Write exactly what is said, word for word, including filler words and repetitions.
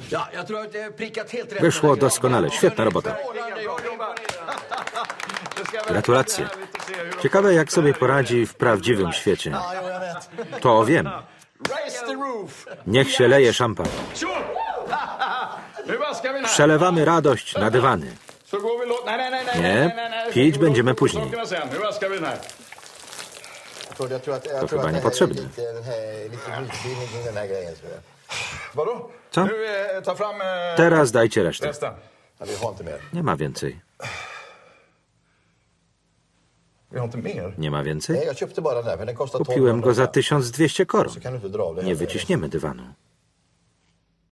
Wyszło doskonale. Świetna robota. Gratulacje. Ciekawe, jak sobie poradzi w prawdziwym świecie. To wiem. Niech się leje szampan. Przelewamy radość na dywany. Nie, pić będziemy później. To chyba niepotrzebne. Co? Teraz dajcie resztę. Nie ma więcej. Nie ma więcej? Kupiłem go za tysiąc dwieście koron. Nie wyciśniemy dywanu.